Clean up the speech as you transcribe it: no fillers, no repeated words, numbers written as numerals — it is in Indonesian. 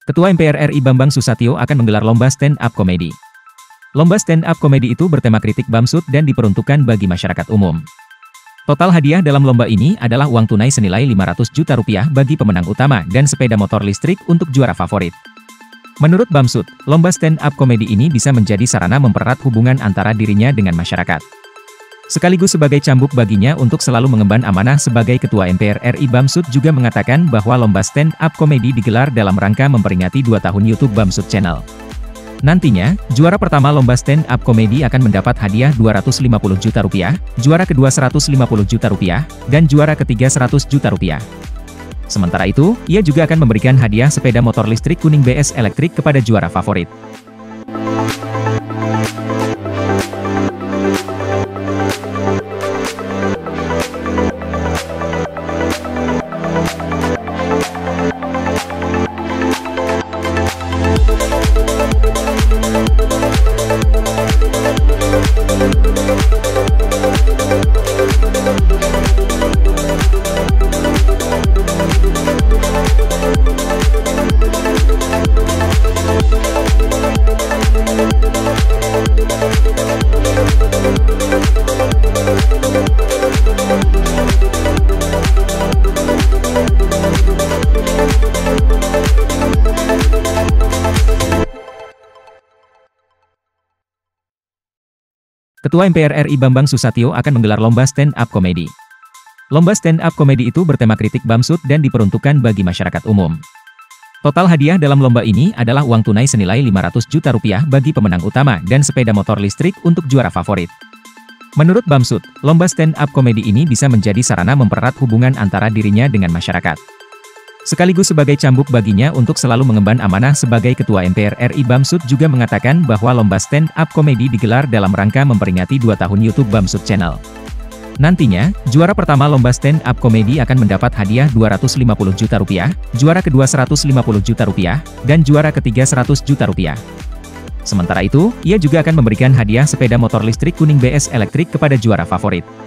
Ketua MPR RI Bambang Susatyo akan menggelar lomba stand-up komedi. Lomba stand-up komedi itu bertema kritik Bamsud dan diperuntukkan bagi masyarakat umum. Total hadiah dalam lomba ini adalah uang tunai senilai Rp500 juta bagi pemenang utama dan sepeda motor listrik untuk juara favorit. Menurut Bamsud, lomba stand-up komedi ini bisa menjadi sarana mempererat hubungan antara dirinya dengan masyarakat. Sekaligus sebagai cambuk baginya untuk selalu mengemban amanah sebagai Ketua MPR RI. Bamsud juga mengatakan bahwa lomba stand-up komedi digelar dalam rangka memperingati 2 tahun YouTube Bamsud Channel. Nantinya, juara pertama lomba stand-up komedi akan mendapat hadiah Rp250 juta, juara kedua Rp150 juta, dan juara ketiga Rp100 juta. Sementara itu, ia juga akan memberikan hadiah sepeda motor listrik kuning BS elektrik kepada juara favorit. Ketua MPR RI Bambang Susatyo akan menggelar lomba stand-up komedi. Lomba stand-up komedi itu bertema kritik Bamsud dan diperuntukkan bagi masyarakat umum. Total hadiah dalam lomba ini adalah uang tunai senilai Rp500 juta bagi pemenang utama dan sepeda motor listrik untuk juara favorit. Menurut Bamsud, lomba stand-up komedi ini bisa menjadi sarana mempererat hubungan antara dirinya dengan masyarakat. Sekaligus sebagai cambuk baginya untuk selalu mengemban amanah sebagai Ketua MPR RI. Bamsud juga mengatakan bahwa lomba stand-up komedi digelar dalam rangka memperingati 2 tahun YouTube Bamsud Channel. Nantinya, juara pertama lomba stand-up komedi akan mendapat hadiah Rp250 juta, juara kedua Rp150 juta, dan juara ketiga Rp100 juta. Sementara itu, ia juga akan memberikan hadiah sepeda motor listrik kuning BS elektrik kepada juara favorit.